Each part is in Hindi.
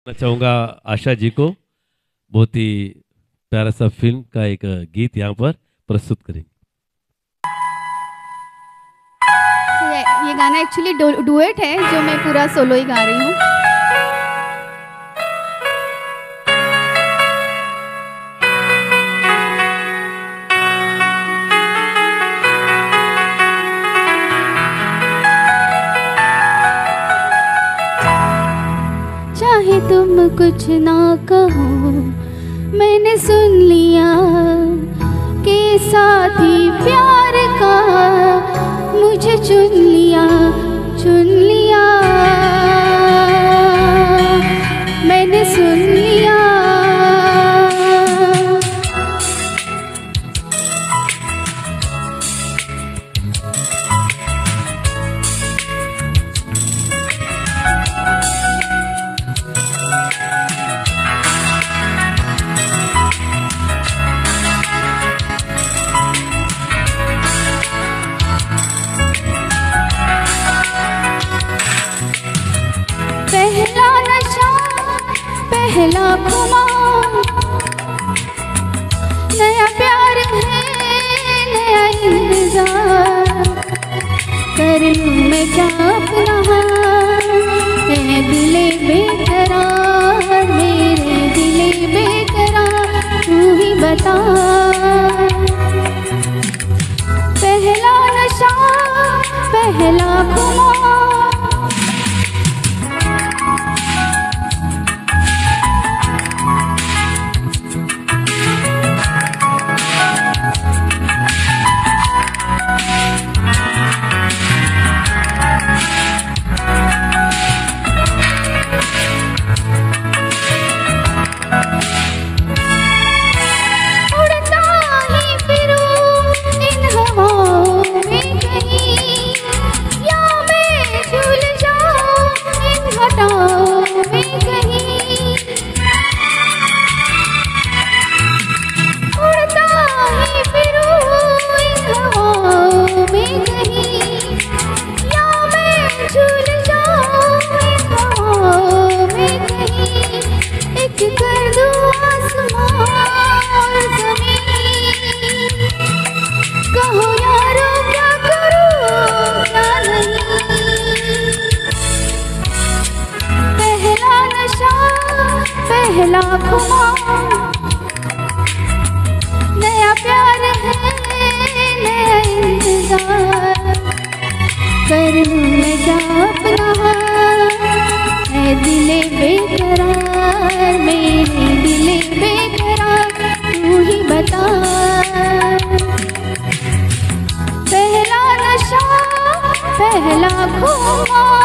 मैं चाहूँगा आशा जी को बहुत ही प्यारा सा फिल्म का एक गीत यहाँ पर प्रस्तुत करेंगे। ये गाना एक्चुअली डुएट है जो मैं पूरा सोलो ही गा रही हूँ। चाहे तुम कुछ ना कहो, मैंने सुन लिया कि साथी प्यार का मुझे चुन लिया, मैंने सुन लिया। पहला नशा पहला खुमार, नया प्यार है नया इंतजार, कर लूं मैं क्या अपना है दिले बेकरार, मेरे दिले बेकरार तू ही बता। पहला नशा पहला खुमार, पहला खुमार, नया प्यार है नया इंतजार, कर लूं मैं क्या अपना है दिले बेकरार, मेरे दिले बेकरार तू ही बता। पहला नशा पहला खुमार,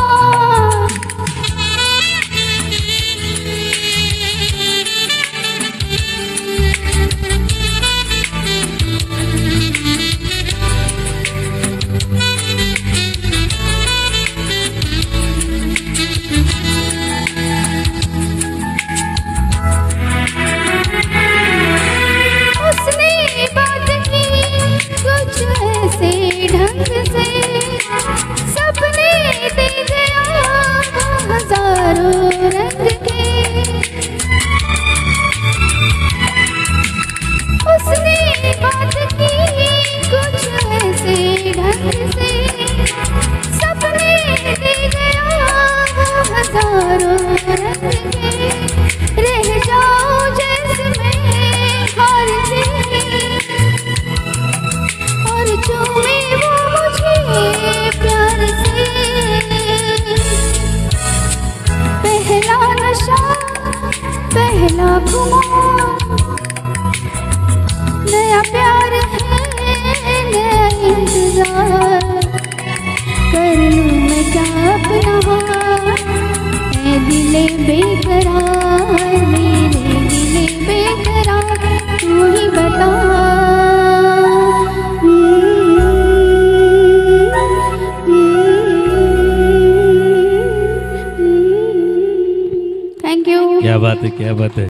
ढंग से सपने दे गया हजारों रंग के, उसने बात की कुछ ऐसे ढंग से सपने दे गया हजारों रंग के, रह जाओ जैसे मैं हार से और चूमे प्यार से। पहला नशा पहला खुमार, नया प्यार है नया इंतजार, कर लूं मैं क्या अपना है दिले बेकरार, मेरे दिले बेकरार तू ही बता। क्या बात है, क्या बात है।